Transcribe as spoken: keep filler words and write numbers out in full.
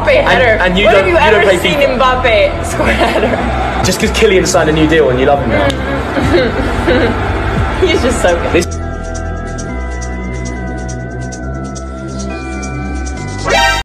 Mbappe header. And, and you when don't, have you, you ever don't play seen FIFA. Mbappe score a header? Just because Kylian signed a new deal and you love him now. He's just so good. This